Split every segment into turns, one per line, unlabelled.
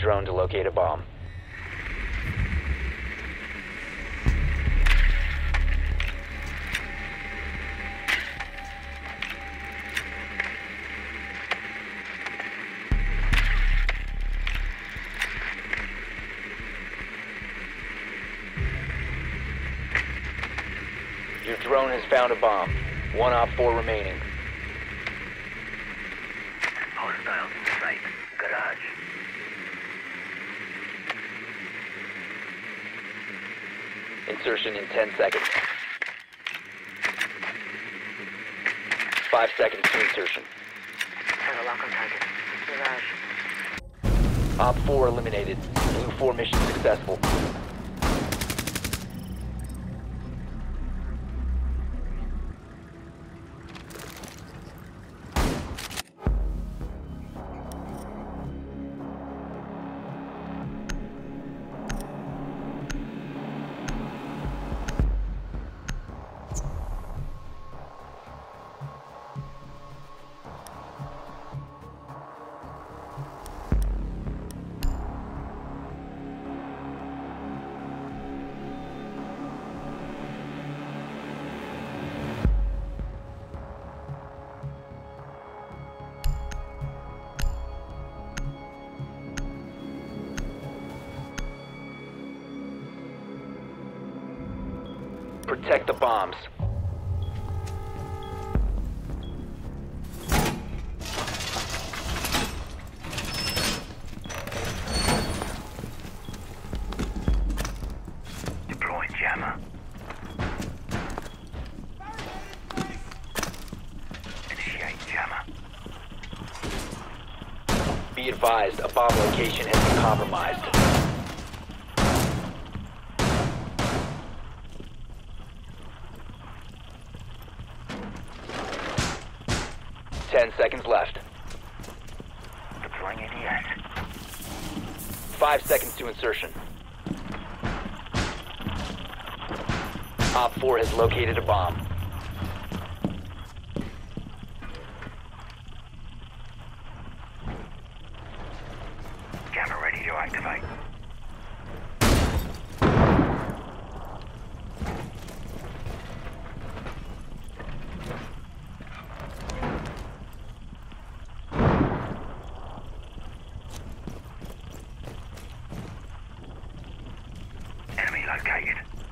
drone to locate a bomb. Your drone has found a bomb. 1 Op 4 remaining.
Hostiles in sight. Garage.
Insertion in 10 seconds. 5 seconds to insertion.
Have a lock on target. Garage.
Op 4 eliminated. Blue 4 mission successful. Protect the bombs.
Deploying jammer. Initiate jammer.
Be advised, a bomb location has been compromised. Ten seconds left.
Deploying ADS.
5 seconds to insertion. Op 4 has located a bomb.
Jammer ready to activate. Enemy located.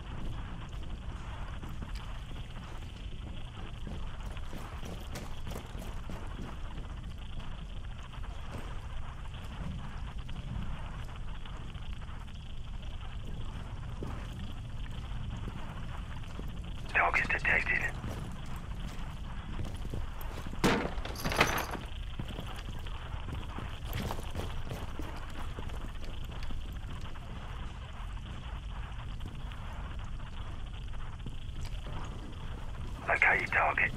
Targets detected. Located target.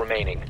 remaining.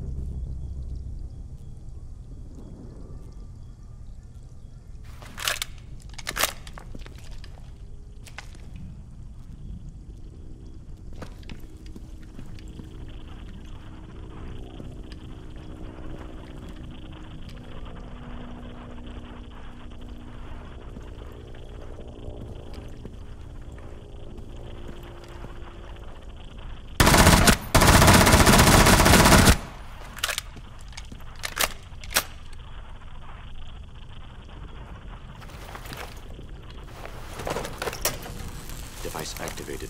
Device activated.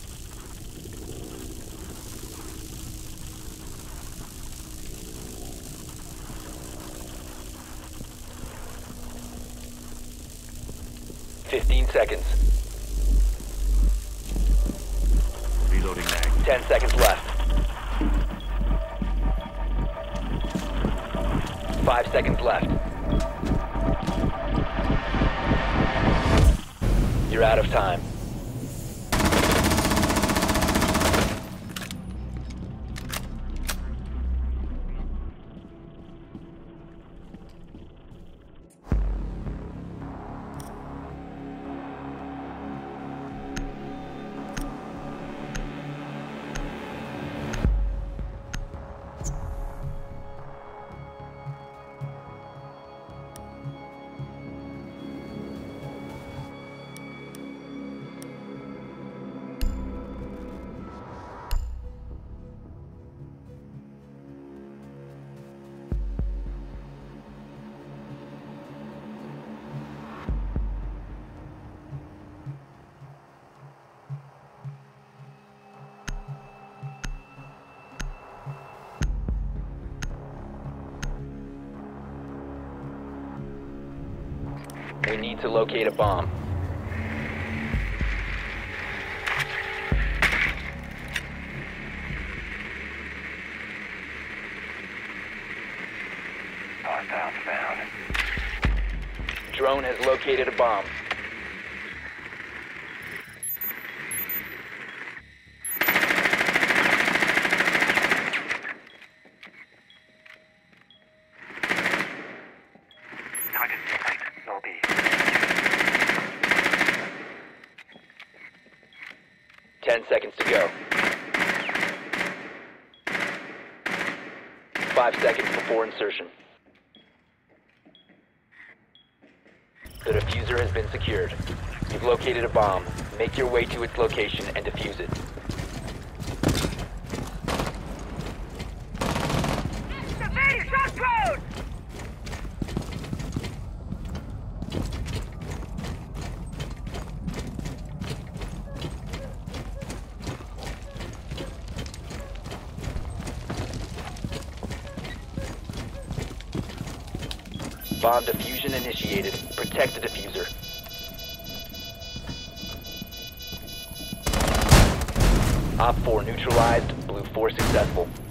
Fifteen seconds.
Reloading mag.
10 seconds left. 5 seconds left. You're out of time. We need to locate a bomb.
Hostiles found.
Drone has located a bomb.
Target detected. Lobby.
10 seconds to go. 5 seconds before insertion. The diffuser has been secured. You've located a bomb. Make your way to its location and defuse it.
Activate shot drone!
Bomb diffusion initiated. Protect the diffuser. Op 4 neutralized. Blue 4 successful.